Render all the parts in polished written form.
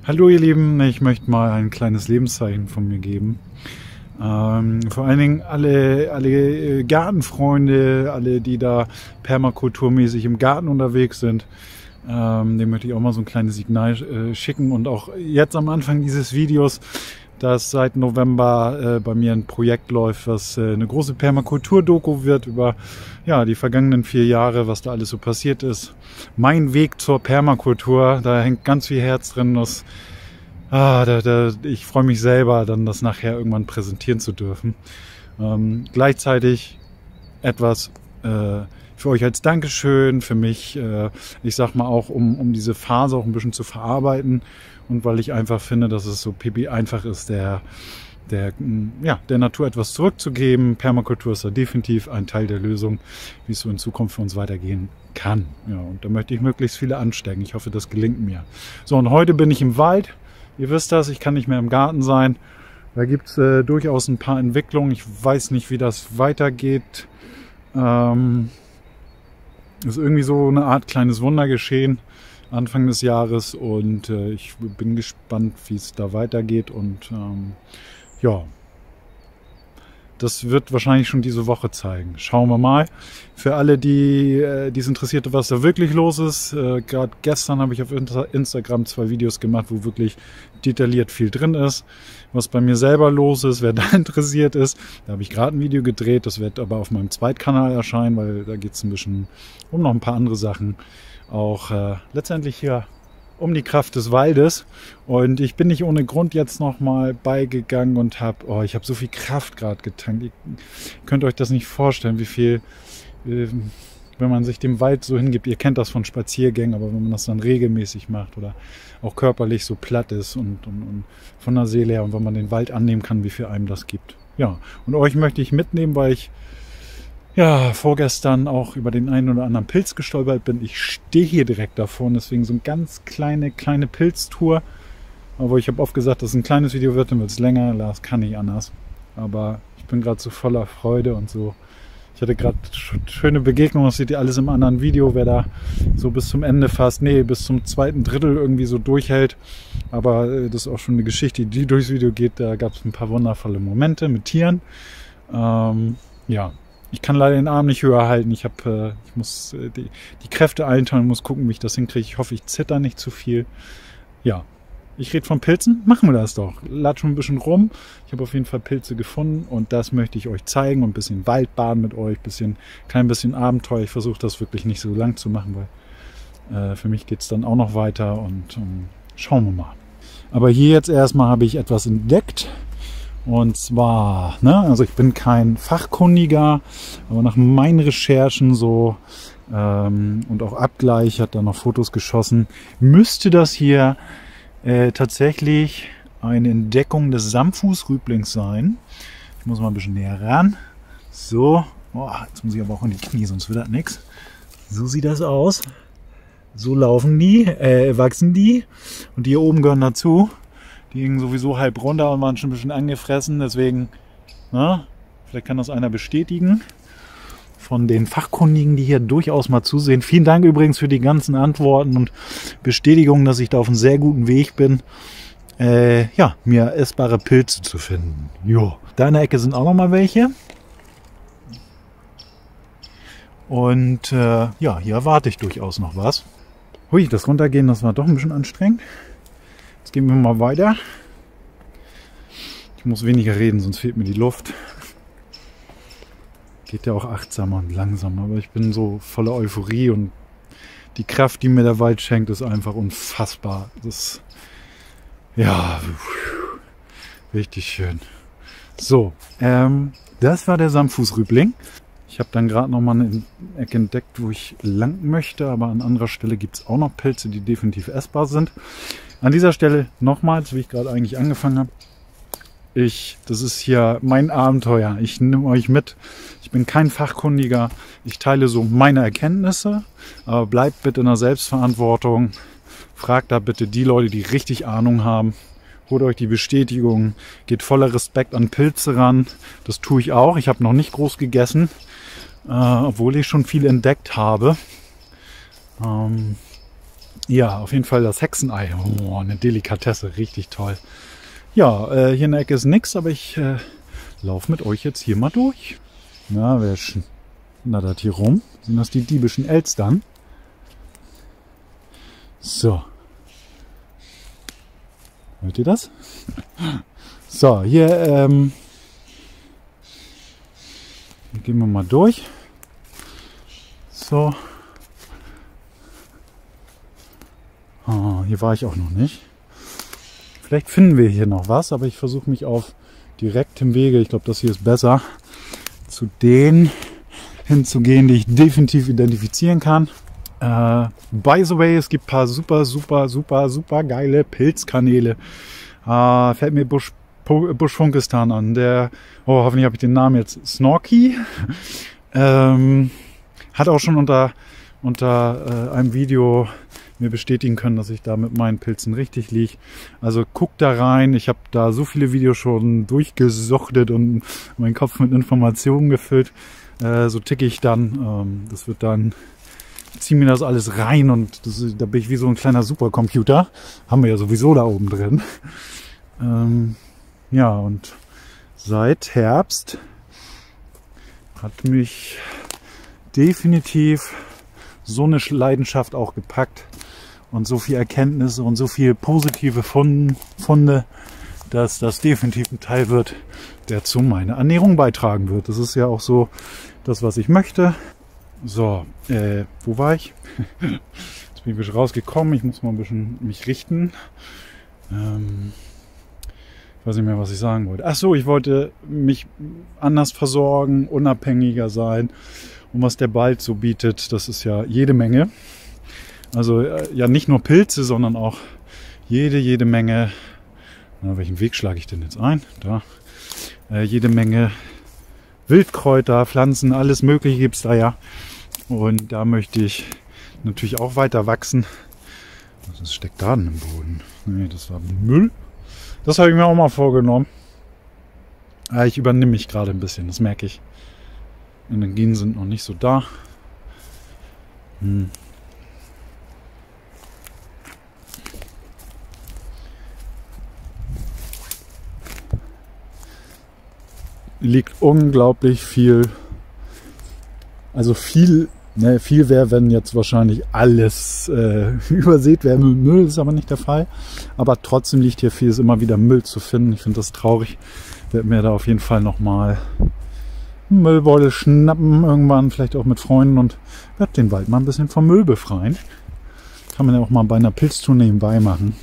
Hallo ihr Lieben, ich möchte mal ein kleines Lebenszeichen von mir geben. Vor allen Dingen alle Gartenfreunde, alle, die da permakulturmäßig im Garten unterwegs sind, dem möchte ich auch mal so ein kleines Signal schicken. Und auch jetzt am Anfang dieses Videos, dass seit November bei mir ein Projekt läuft, was eine große Permakultur-Doku wird über die vergangenen 4 Jahre, was da alles so passiert ist. Mein Weg zur Permakultur, da hängt ganz viel Herz drin. Ich freue mich selber, dann das nachher irgendwann präsentieren zu dürfen. Gleichzeitig etwas für euch als Dankeschön, für mich, ich sag mal auch, um diese Phase auch ein bisschen zu verarbeiten und weil ich einfach finde, dass es so pipi einfach ist, der Natur etwas zurückzugeben. Permakultur ist da definitiv ein Teil der Lösung, wie es so in Zukunft für uns weitergehen kann. Ja, und da möchte ich möglichst viele anstecken. Ich hoffe, das gelingt mir. So, und heute bin ich im Wald. Ihr wisst das, ich kann nicht mehr im Garten sein. Da gibt es durchaus ein paar Entwicklungen. Ich weiß nicht, wie das weitergeht. Ist irgendwie so eine Art kleines Wunder geschehen Anfang des Jahres und ich bin gespannt, wie es da weitergeht und das wird wahrscheinlich schon diese Woche zeigen. Schauen wir mal. Für alle, die es interessierte, was da wirklich los ist, gerade gestern habe ich auf Instagram 2 Videos gemacht, wo wirklich detailliert viel drin ist. Was bei mir selber los ist, wer da interessiert ist, da habe ich gerade ein Video gedreht, das wird aber auf meinem Zweitkanal erscheinen, weil da geht es ein bisschen um noch ein paar andere Sachen. Auch letztendlich hier um die Kraft des Waldes. Und ich bin nicht ohne Grund jetzt nochmal beigegangen und ich habe so viel Kraft gerade getankt. Ihr könnt euch das nicht vorstellen, wie viel, wenn man sich dem Wald so hingibt. Ihr kennt das von Spaziergängen, aber wenn man das dann regelmäßig macht oder auch körperlich so platt ist und von der Seele her und wenn man den Wald annehmen kann, wie viel einem das gibt. Ja, und euch möchte ich mitnehmen, weil ich vorgestern auch über den einen oder anderen Pilz gestolpert bin. Ich stehe hier direkt davor und deswegen so eine ganz kleine Pilztour. Aber ich habe oft gesagt, dass es ein kleines Video wird, dann wird es länger. Das kann nicht anders. Aber ich bin gerade so voller Freude und so. Ich hatte gerade schöne Begegnungen, das seht ihr alles im anderen Video, wer da so bis zum Ende bis zum 2. Drittel irgendwie so durchhält. Aber das ist auch schon eine Geschichte, die durchs Video geht. Da gab es ein paar wundervolle Momente mit Tieren. Ich kann leider den Arm nicht höher halten. Ich muss die Kräfte einteilen, muss gucken, wie ich das hinkriege. Ich hoffe, ich zitter nicht zu viel. Ja, ich rede von Pilzen. Machen wir das doch. Latschen ein bisschen rum. Ich habe auf jeden Fall Pilze gefunden und das möchte ich euch zeigen und ein bisschen Waldbaden mit euch, klein bisschen Abenteuer. Ich versuche das wirklich nicht so lang zu machen, weil für mich geht es dann auch noch weiter und schauen wir mal. Aber hier jetzt erstmal habe ich etwas entdeckt. Und zwar, also ich bin kein Fachkundiger, aber nach meinen Recherchen und auch Abgleich, hat da noch Fotos geschossen, müsste das hier tatsächlich eine Entdeckung des Samtfußrüblings sein. Ich muss mal ein bisschen näher ran. So, jetzt muss ich aber auch in die Knie, sonst wird das nichts. So sieht das aus. So wachsen die und die hier oben gehören dazu. Die hingen sowieso halb runter und waren schon ein bisschen angefressen. Deswegen, vielleicht kann das einer bestätigen. Von den Fachkundigen, die hier durchaus mal zusehen. Vielen Dank übrigens für die ganzen Antworten und Bestätigungen, dass ich da auf einem sehr guten Weg bin, mir essbare Pilze zu finden. Jo. Da in der Ecke sind auch noch mal welche. Und hier erwarte ich durchaus noch was. Hui, das Runtergehen, das war doch ein bisschen anstrengend. Jetzt gehen wir mal weiter. Ich muss weniger reden, sonst fehlt mir die Luft. Geht ja auch achtsamer und langsamer, aber ich bin so voller Euphorie und die Kraft, die mir der Wald schenkt, ist einfach unfassbar. Das richtig schön. So, das war der Samtfußrübling. Ich habe dann gerade noch mal eine Ecke entdeckt, wo ich lang möchte, aber an anderer Stelle gibt es auch noch Pilze, die definitiv essbar sind. An dieser Stelle nochmals, wie ich gerade eigentlich angefangen habe, das ist hier mein Abenteuer. Ich nehme euch mit. Ich bin kein Fachkundiger. Ich teile so meine Erkenntnisse, aber bleibt bitte in der Selbstverantwortung. Fragt da bitte die Leute, die richtig Ahnung haben. Holt euch die Bestätigung. Geht voller Respekt an Pilze ran. Das tue ich auch. Ich habe noch nicht groß gegessen, obwohl ich schon viel entdeckt habe. Ja, auf jeden Fall das Hexenei. Oh, eine Delikatesse, richtig toll. Ja, hier in der Ecke ist nix, aber ich laufe mit euch jetzt hier mal durch. Na, wer schnattert hier rum? Sind das die diebischen Elstern? So. Hört ihr das? So, hier gehen wir mal durch. So. Oh, hier war ich auch noch nicht. Vielleicht finden wir hier noch was, aber ich versuche mich auf direktem Wege, ich glaube, das hier ist besser, zu denen hinzugehen, die ich definitiv identifizieren kann. By the way, es gibt ein paar super geile Pilzkanäle. Fällt mir Buschfunkistan an. Hoffentlich habe ich den Namen jetzt. Snorky. Hat auch schon unter einem Video mir bestätigen können, dass ich da mit meinen Pilzen richtig liege. Also guckt da rein. Ich habe da so viele Videos schon durchgesuchtet und meinen Kopf mit Informationen gefüllt. So ticke ich dann. Das wird dann, zieh mir das alles rein und da bin ich wie so ein kleiner Supercomputer. Haben wir ja sowieso da oben drin. Ja, und seit Herbst hat mich definitiv so eine Leidenschaft auch gepackt und so viel Erkenntnisse und so viel positive Funde, dass das definitiv ein Teil wird, der zu meiner Ernährung beitragen wird. Das ist ja auch so das, was ich möchte. So, wo war ich? Jetzt bin ich ein bisschen rausgekommen. Ich muss mal ein bisschen mich richten. Ich weiß nicht mehr, was ich sagen wollte. Ach so, ich wollte mich anders versorgen, unabhängiger sein. Und was der Wald so bietet, das ist ja jede Menge. Also ja, nicht nur Pilze, sondern auch jede Menge. Na, welchen Weg schlage ich denn jetzt ein? Da. Jede Menge Wildkräuter, Pflanzen, alles Mögliche gibt's da ja. Und da möchte ich natürlich auch weiter wachsen. Was steckt da denn im Boden? Nee, das war Müll. Das habe ich mir auch mal vorgenommen. Ich übernehme mich gerade ein bisschen, das merke ich. Energien sind noch nicht so da. Liegt unglaublich viel. Also viel wäre, wenn jetzt wahrscheinlich alles übersät wäre mit Müll, ist aber nicht der Fall. Aber trotzdem liegt hier viel, ist immer wieder Müll zu finden. Ich finde das traurig. Ich werde mir da auf jeden Fall nochmal Müllbeutel schnappen, irgendwann vielleicht auch mit Freunden und werde den Wald mal ein bisschen vom Müll befreien. Kann man ja auch mal bei einer Pilztour nebenbei machen.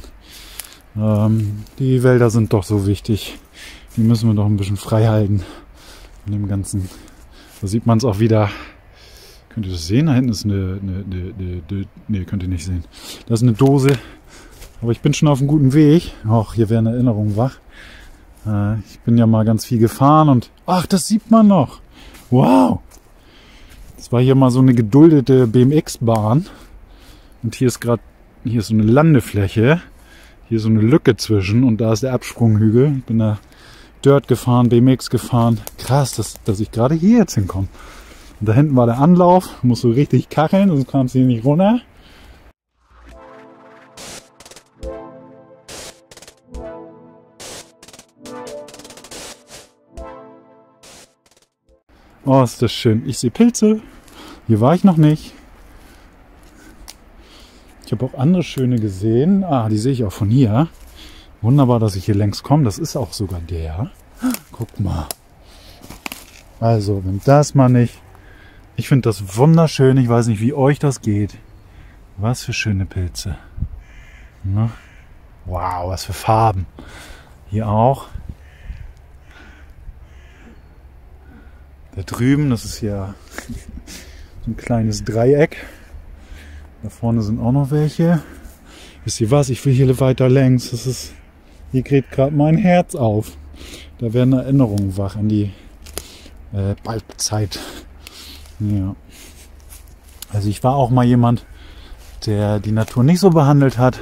Die Wälder sind doch so wichtig. Die müssen wir doch ein bisschen frei halten. Von dem Ganzen. Da sieht man es auch wieder. Könnt ihr das sehen? Da hinten ist nee, könnt ihr nicht sehen. Das ist eine Dose. Aber ich bin schon auf einem guten Weg. Och, hier wäre eine Erinnerung wach. Ich bin ja mal ganz viel gefahren und ach, das sieht man noch. Wow. Das war hier mal so eine geduldete BMX-Bahn. Und hier ist so eine Landefläche. Hier ist so eine Lücke zwischen und da ist der Absprunghügel. Ich bin da Dirt gefahren, BMX gefahren. Krass, dass ich gerade hier jetzt hinkomme. Und da hinten war der Anlauf. Musst du richtig kacheln, sonst kamst du hier nicht runter. Oh, ist das schön. Ich sehe Pilze. Hier war ich noch nicht. Ich habe auch andere schöne gesehen. Die sehe ich auch von hier. Wunderbar, dass ich hier längs komme. Das ist auch sogar der. Guck mal. Also, wenn das mal nicht... Ich finde das wunderschön. Ich weiß nicht, wie euch das geht. Was für schöne Pilze. Na? Wow, was für Farben. Hier auch. Da drüben, das ist ja so ein kleines Dreieck. Da vorne sind auch noch welche. Wisst ihr was? Ich will hier weiter längs. Hier geht gerade mein Herz auf. Da werden Erinnerungen wach an die Baldzeit. Ja. Also ich war auch mal jemand, der die Natur nicht so behandelt hat,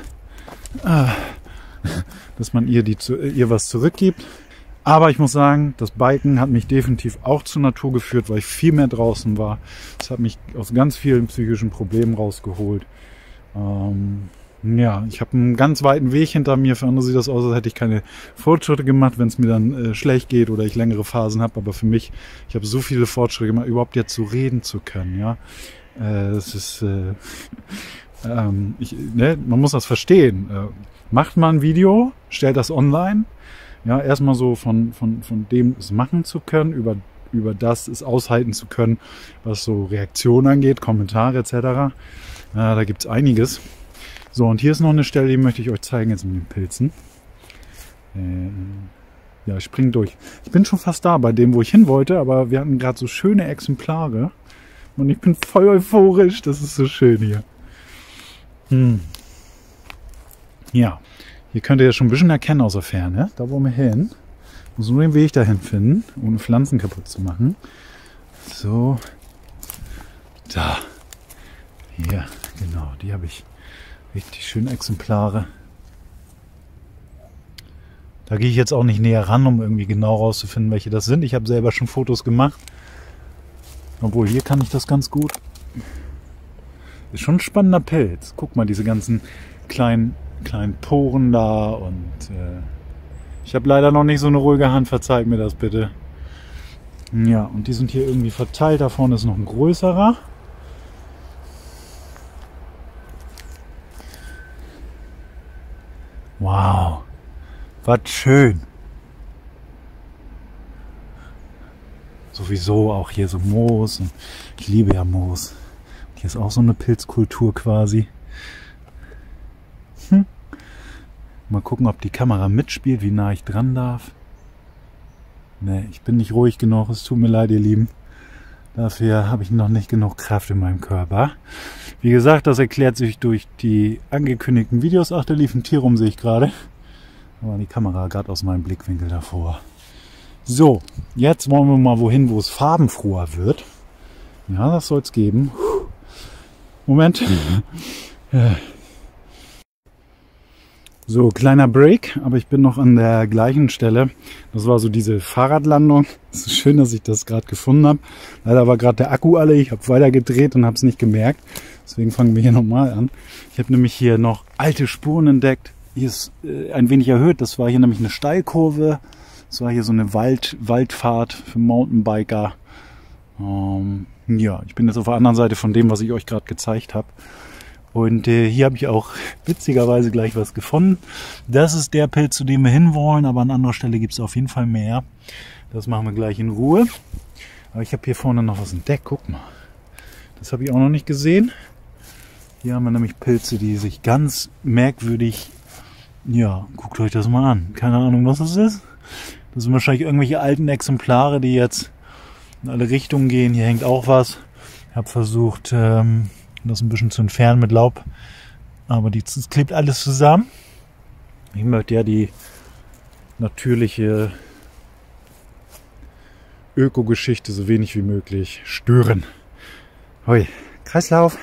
dass man ihr was zurückgibt. Aber ich muss sagen, das Biken hat mich definitiv auch zur Natur geführt, weil ich viel mehr draußen war. Es hat mich aus ganz vielen psychischen Problemen rausgeholt. Ja, ich habe einen ganz weiten Weg hinter mir. Für andere sieht das aus, als hätte ich keine Fortschritte gemacht, wenn es mir dann schlecht geht oder ich längere Phasen habe. Aber für mich, ich habe so viele Fortschritte gemacht, überhaupt jetzt so reden zu können. Ja, das ist, man muss das verstehen. Macht man ein Video, stellt das online. Ja, erstmal so von dem es machen zu können, über das es aushalten zu können, was so Reaktionen angeht, Kommentare etc. Da gibt's einiges. So, und hier ist noch eine Stelle, die möchte ich euch zeigen jetzt mit den Pilzen. Ja, ich springe durch. Ich bin schon fast da bei dem, wo ich hin wollte, aber wir hatten gerade so schöne Exemplare. Und ich bin voll euphorisch. Das ist so schön hier. Ja, hier könnt ihr ja schon ein bisschen erkennen aus der Ferne. Da wollen wir hin. Muss nur den Weg dahin finden, ohne Pflanzen kaputt zu machen. So. Da. Hier, genau, die habe ich. Richtig schöne Exemplare. Da gehe ich jetzt auch nicht näher ran, um irgendwie genau rauszufinden, welche das sind. Ich habe selber schon Fotos gemacht. Obwohl, hier kann ich das ganz gut. Ist schon ein spannender Pilz. Guck mal, diese ganzen kleinen Poren da. Und ich habe leider noch nicht so eine ruhige Hand. Verzeiht mir das bitte. Ja, und die sind hier irgendwie verteilt. Da vorne ist noch ein größerer. Wow, was schön. Sowieso auch hier so Moos. Und ich liebe ja Moos. Hier ist auch so eine Pilzkultur quasi. Mal gucken, ob die Kamera mitspielt, wie nah ich dran darf. Ne, ich bin nicht ruhig genug. Es tut mir leid, ihr Lieben. Dafür habe ich noch nicht genug Kraft in meinem Körper. Wie gesagt, das erklärt sich durch die angekündigten Videos. Ach, da lief ein Tier rum, sehe ich gerade. Da war die Kamera gerade aus meinem Blickwinkel davor. So, jetzt wollen wir mal wohin, wo es farbenfroher wird. Ja, das soll es geben. Moment. So, kleiner Break, aber ich bin noch an der gleichen Stelle. Das war so diese Fahrradlandung. Es ist schön, dass ich das gerade gefunden habe. Leider war gerade der Akku alle. Ich habe weiter gedreht und habe es nicht gemerkt. Deswegen fangen wir hier nochmal an. Ich habe nämlich hier noch alte Spuren entdeckt. Hier ist ein wenig erhöht. Das war hier nämlich eine Steilkurve. Das war hier so eine Waldfahrt für Mountainbiker. Ja, ich bin jetzt auf der anderen Seite von dem, was ich euch gerade gezeigt habe. Und hier habe ich auch witzigerweise gleich was gefunden. Das ist der Pilz, zu dem wir hinwollen, aber an anderer Stelle gibt es auf jeden Fall mehr. Das machen wir gleich in Ruhe. Aber ich habe hier vorne noch was entdeckt. Guck mal. Das habe ich auch noch nicht gesehen. Hier haben wir nämlich Pilze, die sich ganz merkwürdig... Ja, guckt euch das mal an. Keine Ahnung, was das ist. Das sind wahrscheinlich irgendwelche alten Exemplare, die jetzt in alle Richtungen gehen. Hier hängt auch was. Ich habe versucht... das ein bisschen zu entfernen mit Laub. Aber das klebt alles zusammen. Ich möchte ja die natürliche Ökogeschichte so wenig wie möglich stören. Hoi, Kreislauf.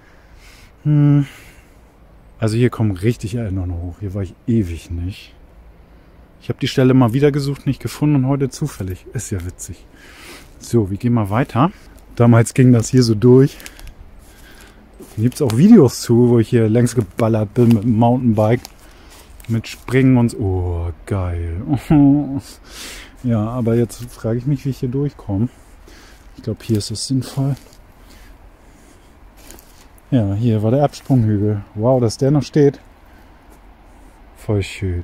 Also hier kommen richtig Erinnerungen hoch. Hier war ich ewig nicht. Ich habe die Stelle mal wieder gesucht, nicht gefunden und heute zufällig. Ist ja witzig. So, wir gehen mal weiter. Damals ging das hier so durch. Hier gibt es auch Videos zu, wo ich hier längs geballert bin mit dem Mountainbike. Mit Springen und so. Oh, geil. Ja, aber jetzt frage ich mich, wie ich hier durchkomme. Ich glaube, hier ist es sinnvoll. Ja, hier war der Absprunghügel. Wow, dass der noch steht. Voll schön.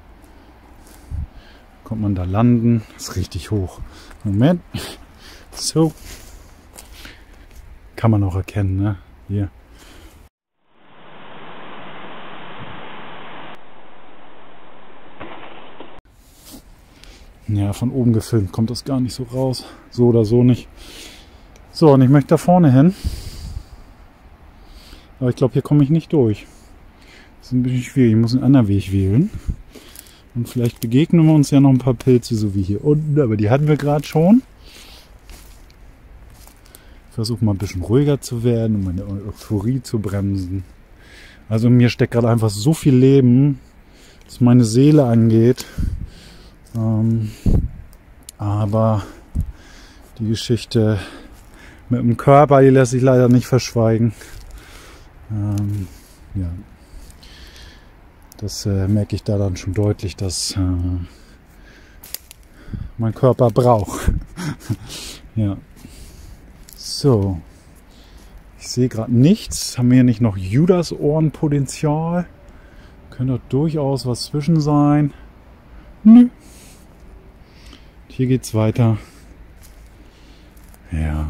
Kommt man da landen. Ist richtig hoch. Moment. So. Kann man auch erkennen, ne? Hier. Ja, von oben gefilmt kommt das gar nicht so raus. So oder so nicht. So, und ich möchte da vorne hin. Aber ich glaube, hier komme ich nicht durch. Das ist ein bisschen schwierig. Ich muss einen anderen Weg wählen. Und vielleicht begegnen wir uns ja noch ein paar Pilze, so wie hier unten. Aber die hatten wir gerade schon. Ich versuche mal ein bisschen ruhiger zu werden, um meine Euphorie zu bremsen. Also in mir steckt gerade einfach so viel Leben, was meine Seele angeht. Aber die Geschichte mit dem Körper, die lässt sich leider nicht verschweigen. Ja. Das merke ich da dann schon deutlich, dass mein Körper braucht. Ja. So. Ich sehe gerade nichts. Haben wir hier nicht noch Judas-Ohrenpotenzial? Könnte doch durchaus was zwischen sein. Nö. Hier geht's weiter. Ja.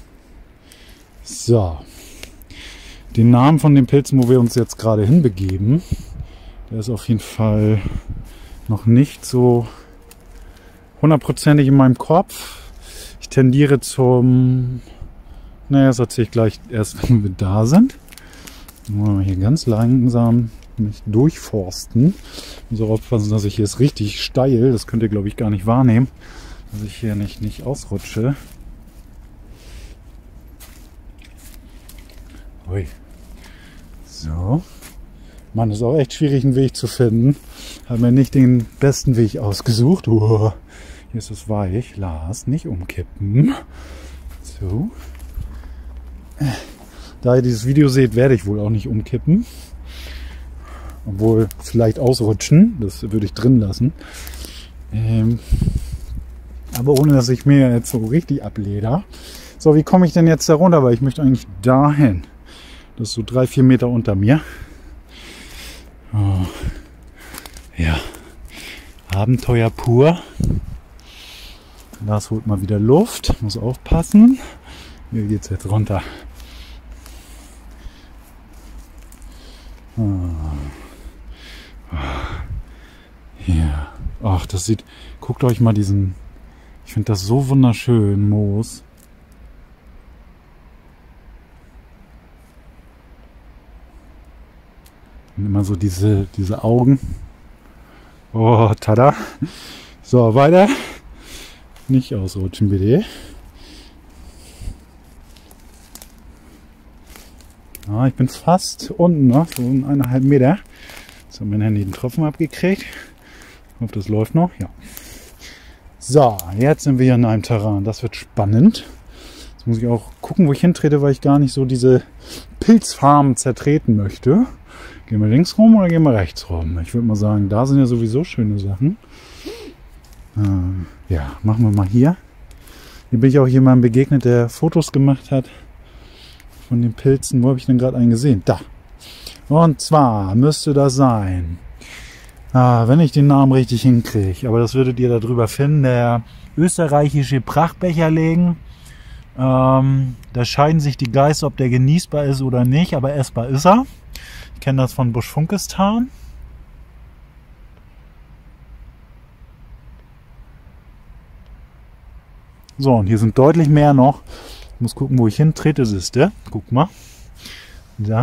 So. Den Namen von den Pilzen, wo wir uns jetzt gerade hinbegeben, der ist auf jeden Fall noch nicht so hundertprozentig in meinem Kopf. Ich tendiere zum... Naja, das erzähle ich gleich erst, wenn wir da sind. Mal hier ganz langsam mich durchforsten. Ich muss auch aufpassen, dass ich hier ist richtig steil. Das könnt ihr, glaube ich, gar nicht wahrnehmen. Dass ich hier nicht ausrutsche. Ui. So. Mann, ist auch echt schwierig, einen Weg zu finden. Hat mir nicht den besten Weg ausgesucht. Hier ist es weich. Lars, nicht umkippen. So. Da ihr dieses Video seht, werde ich wohl auch nicht umkippen. Obwohl, vielleicht ausrutschen. Das würde ich drin lassen. Aber ohne, dass ich mir jetzt so richtig ableder. So, wie komme ich denn jetzt da runter? Weil ich möchte eigentlich dahin. Das ist so 3-4 Meter unter mir. Oh. Ja. Abenteuer pur. Lars holt mal wieder Luft. Muss aufpassen. Hier geht's jetzt runter. Ja. Ach, das sieht... Guckt euch mal diesen... Ich finde das so wunderschön, Moos. Und immer so diese Augen. Oh, tada. So, weiter. Nicht ausrutschen, bitte. Ah, ich bin fast unten noch, so 1,5 Meter. Jetzt hat mein Handy den Tropfen abgekriegt. Ich hoffe, das läuft noch. Ja. So, jetzt sind wir hier in einem Terrain. Das wird spannend. Jetzt muss ich auch gucken, wo ich hintrete, weil ich gar nicht so diese Pilzfarmen zertreten möchte. Gehen wir links rum oder gehen wir rechts rum? Ich würde mal sagen, da sind ja sowieso schöne Sachen. Ja, machen wir mal hier. Hier bin ich auch jemandem begegnet, der Fotos gemacht hat von den Pilzen. Wo habe ich denn gerade einen gesehen? Da. Und zwar müsste das sein, wenn ich den Namen richtig hinkriege, aber das würdet ihr da drüber finden, der österreichische Prachtbecherlegen. Da scheiden sich die Geister, ob der genießbar ist oder nicht, aber essbar ist er. Ich kenne das von Buschfunkistan. So, und hier sind deutlich mehr noch. Ich muss gucken, wo ich hintrete, siehste. Guck mal. Da.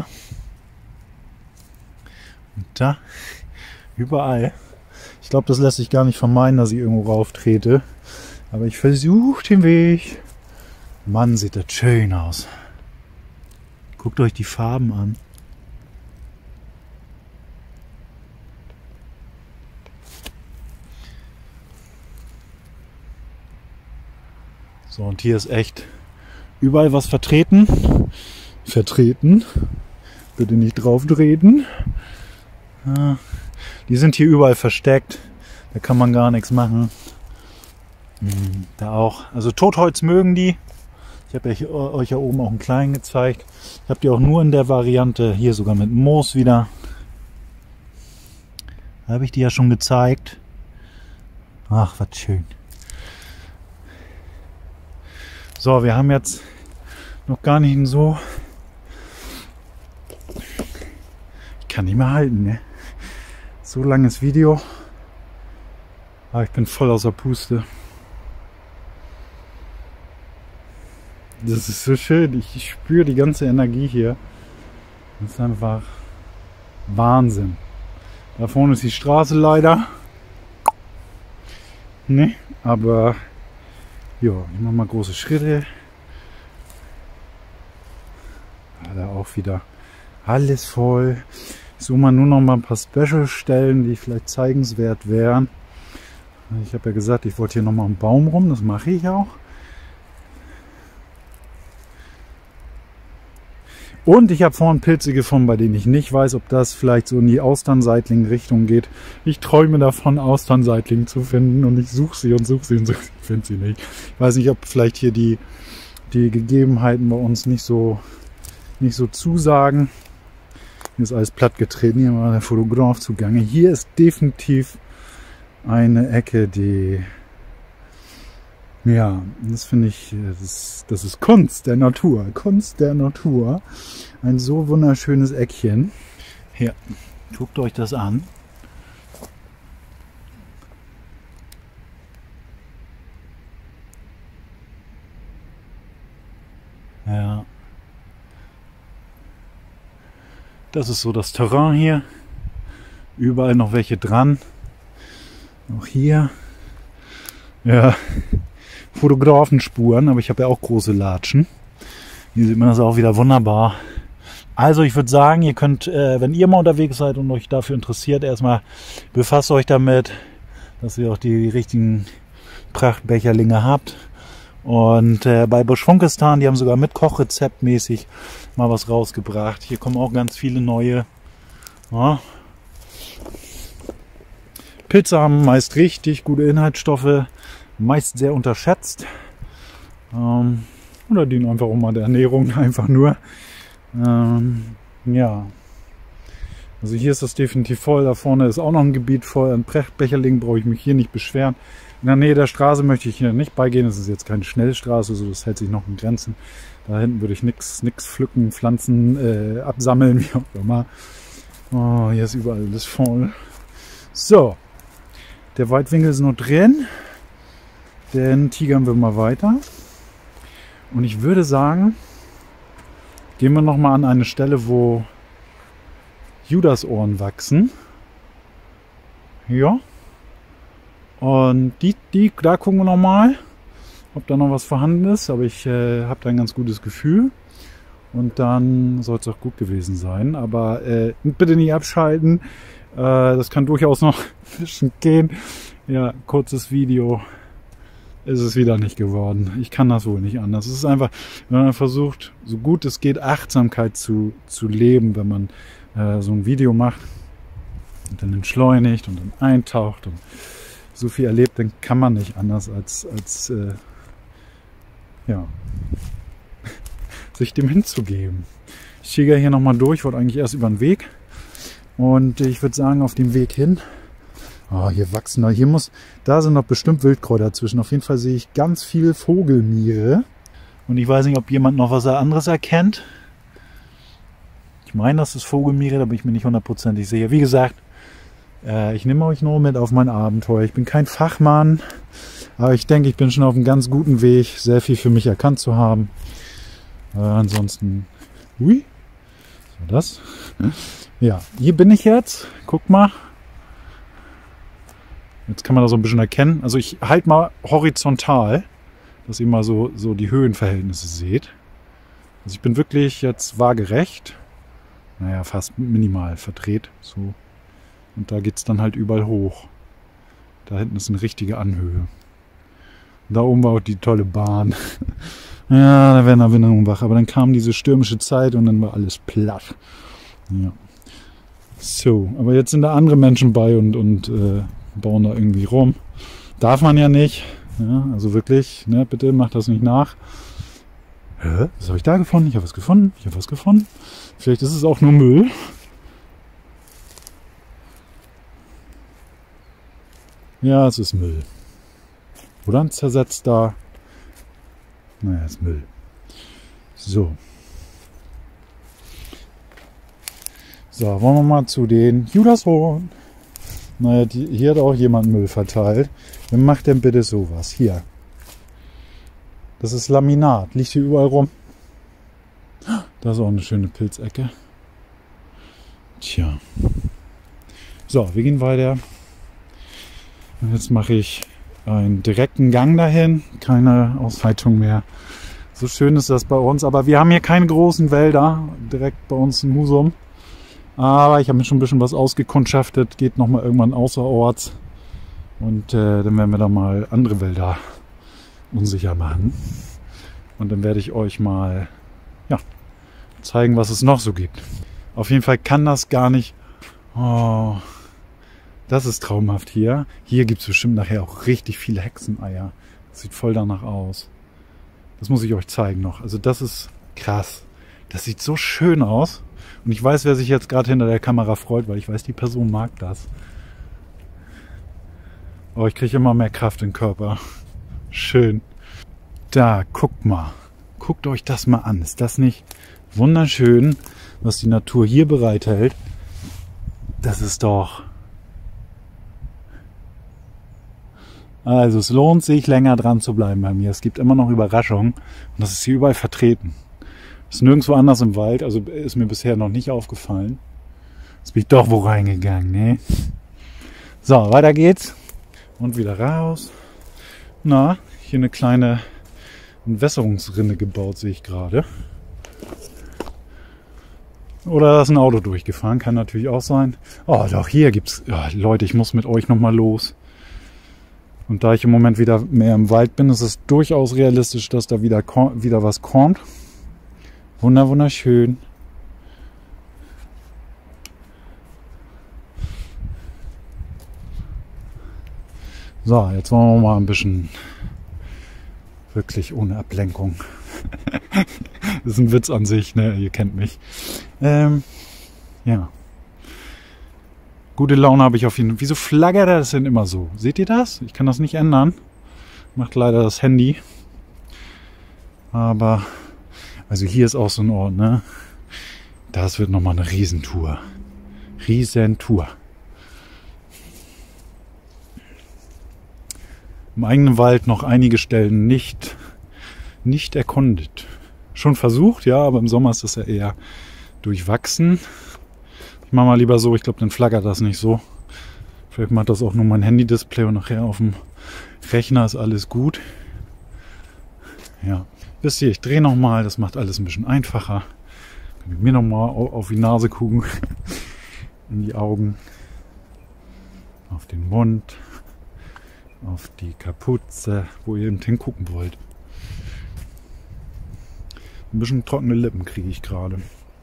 Und da. Überall. Ich glaube, das lässt sich gar nicht vermeiden, dass ich irgendwo rauf trete. Aber ich versuche den Weg. Mann, sieht das schön aus. Guckt euch die Farben an. So, und hier ist echt überall was vertreten. Bitte nicht drauf treten. Die sind hier überall versteckt. Da kann man gar nichts machen. Da auch. Also Totholz mögen die. Ich habe euch ja oben auch einen kleinen gezeigt. Ich habe die auch nur in der Variante. Hier sogar mit Moos wieder. Da habe ich die ja schon gezeigt. Ach, was schön. So, wir haben jetzt noch gar nicht so... Ich kann nicht mehr halten, ne? So langes Video. Aber ich bin voll außer Puste. Das ist so schön. Ich spüre die ganze Energie hier. Das ist einfach Wahnsinn. Da vorne ist die Straße leider. Ne, aber ja, ich mache mal große Schritte. Da auch wieder alles voll. Ich suche mal nur noch mal ein paar Special-Stellen, die vielleicht zeigenswert wären. Ich habe ja gesagt, ich wollte hier noch mal einen Baum rum. Das mache ich auch. Und ich habe vorhin Pilze gefunden, bei denen ich nicht weiß, ob das vielleicht so in die Austernseitling-Richtung geht. Ich träume davon, Austernseitling zu finden und ich suche sie und suche sie und suche sie. Ich finde sie nicht. Ich weiß nicht, ob vielleicht hier die Gegebenheiten bei uns nicht so zusagen. Hier ist alles plattgetreten, hier war der Fotograf zugange. Hier ist definitiv eine Ecke, die... Ja, das finde ich, das ist Kunst der Natur. Kunst der Natur. Ein so wunderschönes Eckchen. Hier, guckt euch das an. Ja. Das ist so das Terrain hier. Überall noch welche dran. Auch hier. Ja. Fotografenspuren, aber ich habe ja auch große Latschen. Hier sieht man das auch wieder wunderbar. Also ich würde sagen, ihr könnt, wenn ihr mal unterwegs seid und euch dafür interessiert, erstmal befasst euch damit, dass ihr auch die richtigen Prachtbecherlinge habt. Und bei Buschfunkistan, die haben sogar mit Kochrezeptmäßig mal was rausgebracht. Hier kommen auch ganz viele neue. Ja. Pilze haben meist richtig gute Inhaltsstoffe. Meist sehr unterschätzt. Oder dienen einfach um mal der Ernährung einfach nur. Ja. Also hier ist das definitiv voll. Da vorne ist auch noch ein Gebiet voll. An Prachtbecherlingen brauche ich mich hier nicht beschweren. In der Nähe der Straße möchte ich hier nicht beigehen. Das ist jetzt keine Schnellstraße, so das hält sich noch in Grenzen. Da hinten würde ich nichts pflücken, Pflanzen absammeln, wie auch immer. Oh, hier ist überall alles voll. So. Der Weitwinkel ist noch drin. Dann tigern wir mal weiter. Und ich würde sagen, gehen wir nochmal an eine Stelle, wo Judasohren wachsen. Ja. Und da gucken wir nochmal, ob da noch was vorhanden ist. Aber ich habe da ein ganz gutes Gefühl. Und dann soll es auch gut gewesen sein. Aber bitte nicht abschalten. Das kann durchaus noch ein bisschen gehen. Ja, kurzes Video. Ist es wieder nicht geworden. Ich kann das wohl nicht anders. Es ist einfach, wenn man versucht, so gut es geht, Achtsamkeit zu leben, wenn man so ein Video macht und dann entschleunigt und dann eintaucht und so viel erlebt, dann kann man nicht anders als sich dem hinzugeben. Ich ziehe hier nochmal durch, wollte eigentlich erst über den Weg und ich würde sagen, auf dem Weg hin. Oh, hier wachsen noch. Da sind noch bestimmt Wildkräuter zwischen. Auf jeden Fall sehe ich ganz viel Vogelmiere. Und ich weiß nicht, ob jemand noch was anderes erkennt. Ich meine, das ist Vogelmiere, da bin ich mir nicht hundertprozentig sicher. Wie gesagt, ich nehme euch nur mit auf mein Abenteuer. Ich bin kein Fachmann, aber ich denke, ich bin schon auf einem ganz guten Weg, sehr viel für mich erkannt zu haben. Ansonsten, ui, was war das? Ja, hier bin ich jetzt. Guck mal. Jetzt kann man das so ein bisschen erkennen. Also ich halte mal horizontal, dass ihr mal so die Höhenverhältnisse seht. Also ich bin wirklich jetzt waagerecht. Naja, fast minimal verdreht. So. Und da geht es dann halt überall hoch. Da hinten ist eine richtige Anhöhe. Und da oben war auch die tolle Bahn. Ja, da werden Erinnerungen wach. Aber dann kam diese stürmische Zeit und dann war alles platt. Ja. So, aber jetzt sind da andere Menschen bei und bauen da irgendwie rum. Darf man ja nicht. Ja, also wirklich, ne, bitte macht das nicht nach. Hä? Was habe ich da gefunden? Ich habe was gefunden. Ich habe was gefunden. Vielleicht ist es auch nur Müll. Ja, es ist Müll. Oder ein zersetzter. Naja, es ist Müll. So. So, wollen wir mal zu den Judasohren. Naja, hier hat auch jemand Müll verteilt. Wer macht denn bitte sowas? Hier. Das ist Laminat. Liegt hier überall rum. Da ist auch eine schöne Pilzecke. Tja. So, wir gehen weiter. Und jetzt mache ich einen direkten Gang dahin. Keine Ausweitung mehr. So schön ist das bei uns. Aber wir haben hier keine großen Wälder. Direkt bei uns in Husum. Aber ich habe mir schon ein bisschen was ausgekundschaftet. Geht nochmal irgendwann außerorts. Und dann werden wir da mal andere Wälder unsicher machen. Und dann werde ich euch mal zeigen, was es noch so gibt. Auf jeden Fall kann das gar nicht... Oh, das ist traumhaft hier. Hier gibt es bestimmt nachher auch richtig viele Hexeneier. Das sieht voll danach aus. Das muss ich euch zeigen noch. Also das ist krass. Das sieht so schön aus. Und ich weiß, wer sich jetzt gerade hinter der Kamera freut, weil ich weiß, die Person mag das. Oh, ich kriege immer mehr Kraft im Körper. Schön. Da, guckt mal. Guckt euch das mal an. Ist das nicht wunderschön, was die Natur hier bereithält? Das ist doch... Also es lohnt sich, länger dran zu bleiben bei mir. Es gibt immer noch Überraschungen. Und das ist hier überall vertreten. Ist nirgendwo anders im Wald. Also ist mir bisher noch nicht aufgefallen. Jetzt bin ich doch wo reingegangen, ne? So, weiter geht's. Und wieder raus. Na, hier eine kleine Entwässerungsrinne gebaut, sehe ich gerade. Oder da ist ein Auto durchgefahren, kann natürlich auch sein. Oh, doch, hier gibt's... Ja, Leute, ich muss mit euch nochmal los. Und da ich im Moment wieder mehr im Wald bin, ist es durchaus realistisch, dass da wieder was kommt. Wunderschön. So, jetzt wollen wir mal ein bisschen wirklich ohne Ablenkung. Das ist ein Witz an sich, ne? Ihr kennt mich. Ja. Gute Laune habe ich auf jeden Fall. Wieso flaggert das denn immer so? Seht ihr das? Ich kann das nicht ändern. Macht leider das Handy. Aber, also hier ist auch so ein Ort, ne? Das wird nochmal eine Riesentour. Riesentour. Im eigenen Wald noch einige Stellen nicht erkundet. Schon versucht, ja, aber im Sommer ist das ja eher durchwachsen. Ich mache mal lieber so, ich glaube, dann flackert das nicht so. Vielleicht macht das auch nur mein Handy-Display und nachher auf dem Rechner ist alles gut. Ja, wisst ihr, ich drehe nochmal, das macht alles ein bisschen einfacher. Kann ich mir nochmal auf die Nase gucken, in die Augen, auf den Mund, auf die Kapuze, wo ihr eben hingucken wollt. Ein bisschen trockene Lippen kriege ich gerade.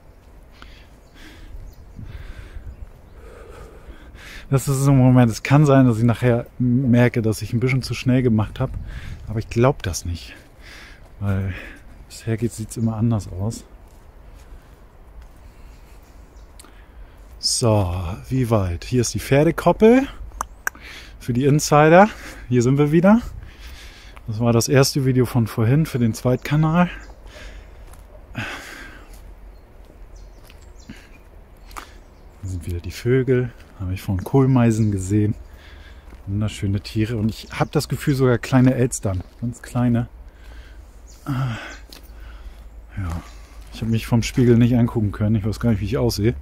Das ist so ein Moment, es kann sein, dass ich nachher merke, dass ich ein bisschen zu schnell gemacht habe. Aber ich glaube das nicht. Weil bisher sieht es immer anders aus. So, wie weit? Hier ist die Pferdekoppel. Für die Insider. Hier sind wir wieder. Das war das erste Video von vorhin für den Zweitkanal. Hier sind wieder die Vögel. Habe ich von Kohlmeisen gesehen. Wunderschöne Tiere. Und ich habe das Gefühl, sogar kleine Elstern. Ganz kleine. Ja. Ich habe mich vom Spiegel nicht angucken können. Ich weiß gar nicht, wie ich aussehe.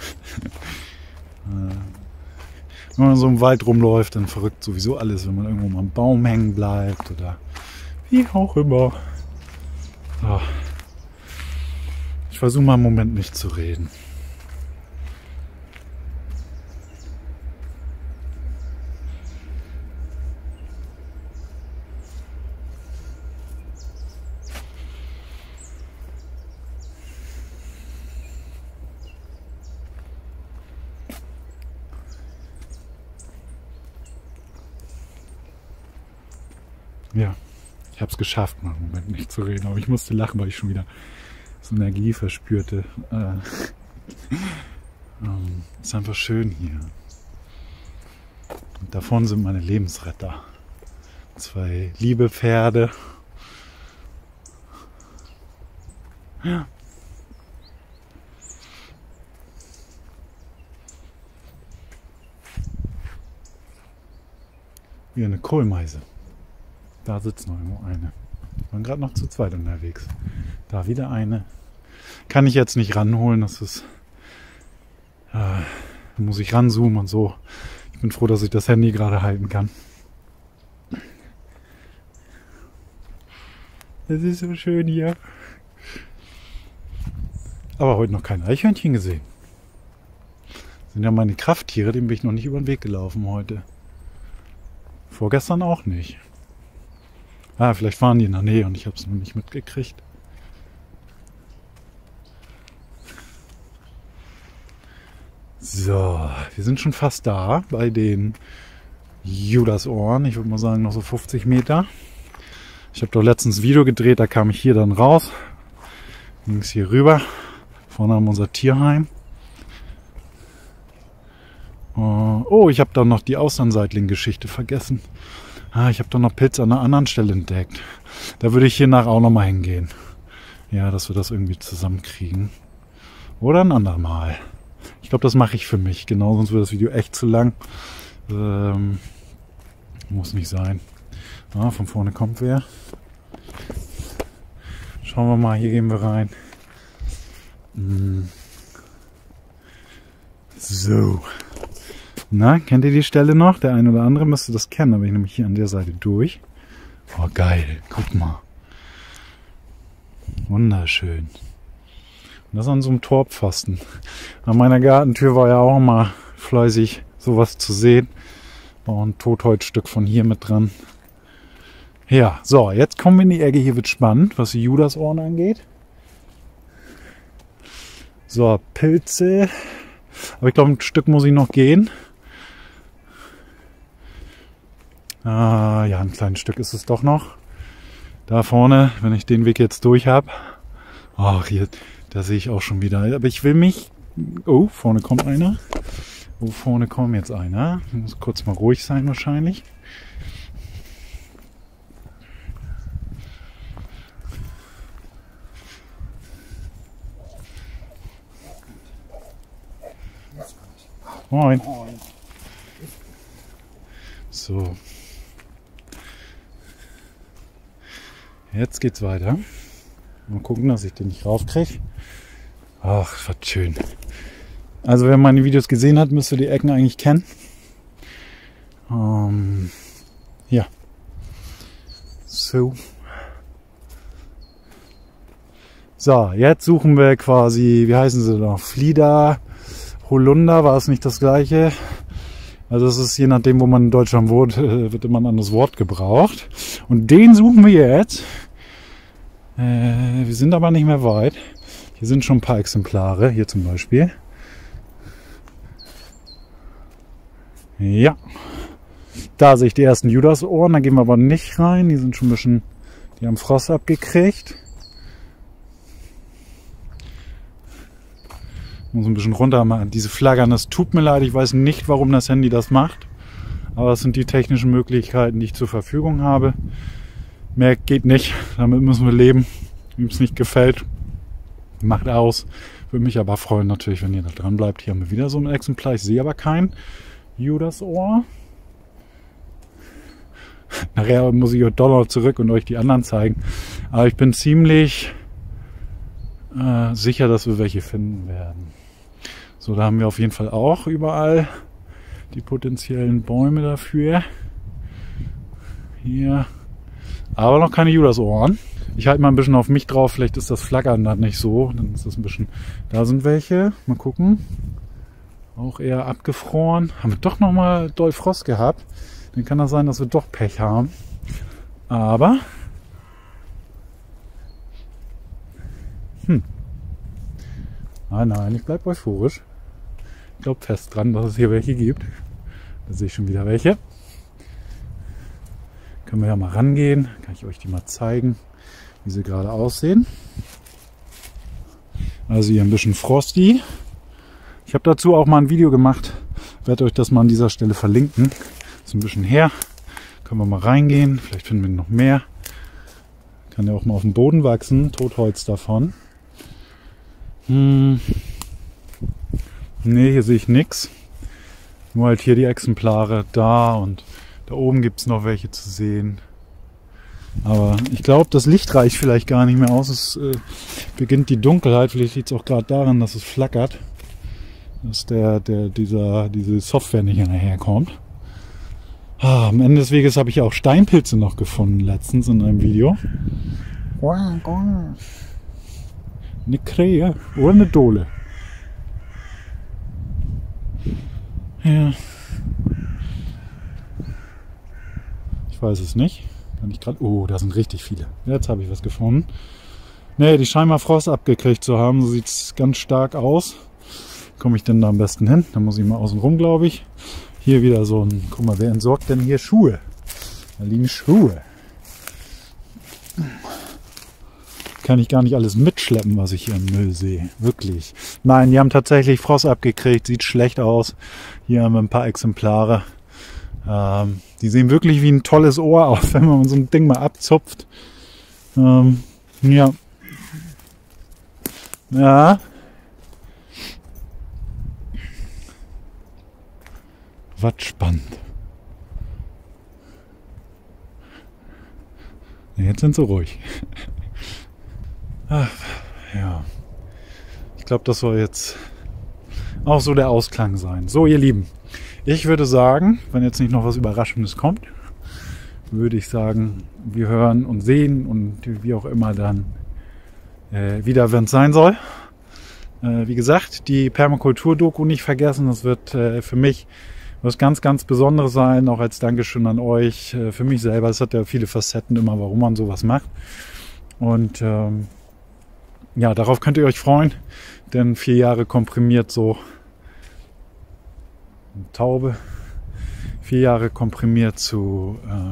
Wenn man so im Wald rumläuft, dann verrückt sowieso alles, wenn man irgendwo mal am Baum hängen bleibt oder wie auch immer. So. Ich versuche mal im Moment nicht zu reden. Ja, ich habe es geschafft, mal im Moment nicht zu reden, aber ich musste lachen, weil ich schon wieder so Energie verspürte. Ist einfach schön hier. Und davon sind meine Lebensretter. 2 liebe Pferde. Ja. Wie eine Kohlmeise. Da sitzt noch irgendwo eine. Wir waren gerade noch zu zweit unterwegs. Da wieder eine. Kann ich jetzt nicht ranholen, das ist... da muss ich ranzoomen und so. Ich bin froh, dass ich das Handy gerade halten kann. Es ist so schön hier. Aber heute noch kein Eichhörnchen gesehen. Das sind ja meine Krafttiere, denen bin ich noch nicht über den Weg gelaufen heute. Vorgestern auch nicht. Vielleicht waren die in der Nähe und ich habe es noch nicht mitgekriegt. So, wir sind schon fast da bei den Judasohren. Ich würde mal sagen, noch so 50 Meter. Ich habe doch letztens ein Video gedreht, da kam ich hier dann raus. Ging es hier rüber. Vorne haben wir unser Tierheim. Oh, ich habe da noch die Austernseitling-Geschichte vergessen. Ich habe da noch Pilze an einer anderen Stelle entdeckt. Da würde ich hier nach auch nochmal hingehen. Ja, dass wir das irgendwie zusammenkriegen. Oder ein andermal. Ich glaube, das mache ich für mich. Genau, sonst wird das Video echt zu lang. Muss nicht sein. Von vorne kommt wer. Schauen wir mal, hier gehen wir rein. So. Na, kennt ihr die Stelle noch? Der eine oder andere müsste das kennen, aber ich nehme hier an der Seite durch. Oh, geil. Guck mal. Wunderschön. Und das an so einem Torpfosten. An meiner Gartentür war ja auch mal fleißig sowas zu sehen. War ein Totholzstück von hier mit dran. Ja, so, jetzt kommen wir in die Ecke. Hier wird spannend, was die Judasohren angeht. So, Pilze. Aber ich glaube, ein Stück muss ich noch gehen. Ja, ein kleines Stück ist es doch noch. Da vorne, wenn ich den Weg jetzt durch habe. Ach, hier, da sehe ich auch schon wieder. Aber ich will mich... Oh, vorne kommt einer. Oh, vorne kommt jetzt einer. Ich muss kurz mal ruhig sein wahrscheinlich. Moin. So. Jetzt geht's weiter. Mal gucken, dass ich den nicht raufkriege. Ach, was schön. Also wer meine Videos gesehen hat, müsste die Ecken eigentlich kennen. Ja. So. So, jetzt suchen wir quasi, wie heißen sie noch? Flieder, Holunder, war es nicht das gleiche? Also das ist je nachdem, wo man in Deutschland wohnt, wird immer ein anderes Wort gebraucht. Und den suchen wir jetzt. Wir sind aber nicht mehr weit. Hier sind schon ein paar Exemplare, hier zum Beispiel. Ja. Da sehe ich die ersten Judasohren, da gehen wir aber nicht rein. Die sind schon ein bisschen, die haben Frost abgekriegt. Ich muss ein bisschen runter machen. Diese Flaggern, das tut mir leid, ich weiß nicht, warum das Handy das macht. Aber es sind die technischen Möglichkeiten, die ich zur Verfügung habe. Mehr geht nicht, damit müssen wir leben. Wem es nicht gefällt, macht aus. Würde mich aber freuen natürlich, wenn ihr da dran bleibt. Hier haben wir wieder so ein Exemplar. Ich sehe aber kein Judasohr. Nachher muss ich doch noch zurück und euch die anderen zeigen. Aber ich bin ziemlich sicher, dass wir welche finden werden. So, da haben wir auf jeden Fall auch überall die potenziellen Bäume dafür. Hier. Aber noch keine Judasohren. Ich halte mal ein bisschen auf mich drauf. Vielleicht ist das Flackern dann nicht so. Dann ist das ein bisschen... Da sind welche. Mal gucken. Auch eher abgefroren. Haben wir doch nochmal doll Frost gehabt. Dann kann das sein, dass wir doch Pech haben. Aber... Nein, ich bleibe euphorisch. Ich glaube fest dran, dass es hier welche gibt. Da sehe ich schon wieder welche. Können wir ja mal rangehen. Kann ich euch die mal zeigen, wie sie gerade aussehen. Also hier ein bisschen frosty. Ich habe dazu auch mal ein Video gemacht. Werde euch das mal an dieser Stelle verlinken. Ist ein bisschen her. Können wir mal reingehen. Vielleicht finden wir noch mehr. Kann ja auch mal auf dem Boden wachsen. Totholz davon. Ne, hier sehe ich nichts. Nur halt hier die Exemplare da und da oben gibt es noch welche zu sehen. Aber ich glaube, das Licht reicht vielleicht gar nicht mehr aus. Es beginnt die Dunkelheit. Vielleicht liegt es auch gerade daran, dass es flackert. Dass diese Software nicht hinterherkommt. Am Ende des Weges habe ich auch Steinpilze noch gefunden letztens in einem Video. Eine Krähe oder eine Dole. Ja. Ich weiß es nicht. Kann ich gerade. Oh, da sind richtig viele. Jetzt habe ich was gefunden. Ne, die scheinen mal Frost abgekriegt zu haben. So sieht es ganz stark aus. komme ich denn da am besten hin? Da muss ich mal außen rum, glaube ich. Hier wieder so ein, guck mal, wer entsorgt denn hier Schuhe? Da liegen Schuhe. Kann ich gar nicht alles mitschleppen, was ich hier im Müll sehe. Wirklich. Nein, die haben tatsächlich Frost abgekriegt. Sieht schlecht aus. Hier haben wir ein paar Exemplare. Die sehen wirklich wie ein tolles Ohr aus, wenn man so ein Ding mal abzupft. Ja. Ja. Was spannend. Jetzt sind sie ruhig. Ach, ja. Ich glaube, das soll jetzt auch so der Ausklang sein. So, ihr Lieben. Ich würde sagen, wenn jetzt nicht noch was Überraschendes kommt, würde ich sagen, wir hören und sehen und wie auch immer dann wieder, wenn es sein soll. Wie gesagt, die Permakultur-Doku nicht vergessen. Das wird für mich was ganz, ganz Besonderes sein, auch als Dankeschön an euch, für mich selber. Es hat ja viele Facetten immer, warum man sowas macht. Und ja, darauf könnt ihr euch freuen, denn 4 Jahre komprimiert so. Taube. 4 Jahre komprimiert zu,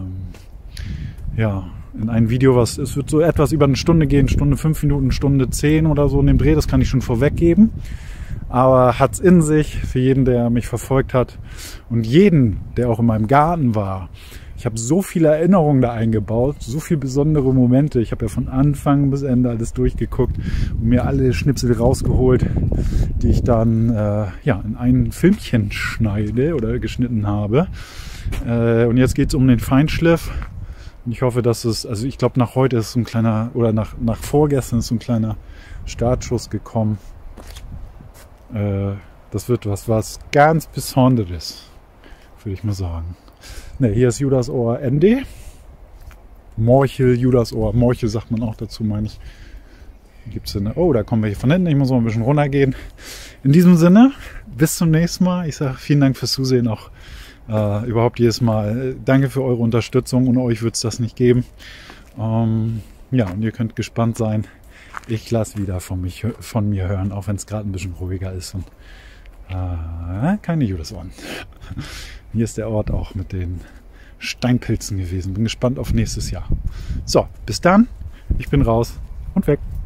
ja, in ein Video, es wird so etwas über eine Stunde gehen, Stunde 5 Minuten, Stunde 10 oder so in dem Dreh, das kann ich schon vorweggeben. Aber hat's in sich für jeden, der mich verfolgt hat und jeden, der auch in meinem Garten war. Ich habe so viele Erinnerungen da eingebaut, so viele besondere Momente. Ich habe ja von Anfang bis Ende alles durchgeguckt und mir alle Schnipsel rausgeholt, die ich dann ja, in ein Filmchen schneide oder geschnitten habe. Und jetzt geht's um den Feinschliff. Und ich hoffe, dass es, also ich glaube, nach heute ist so ein kleiner, oder nach vorgestern ist so ein kleiner Startschuss gekommen. Das wird was ganz Besonderes, würde ich mal sagen. Ne, hier ist Judasohr ND. Morchel, Judasohr. Morchel sagt man auch dazu, meine ich. Gibt's eine, oh, da kommen wir hier von hinten. Ich muss mal ein bisschen runtergehen. In diesem Sinne, bis zum nächsten Mal. Ich sage vielen Dank fürs Zusehen auch überhaupt jedes Mal. Danke für eure Unterstützung. Ohne euch wird es das nicht geben. Ja, und ihr könnt gespannt sein. Ich lasse wieder von mir hören, auch wenn es gerade ein bisschen ruhiger ist. Und keine Judasohren. Hier ist der Ort auch mit den Steinpilzen gewesen. Bin gespannt auf nächstes Jahr. So, bis dann. Ich bin raus und weg.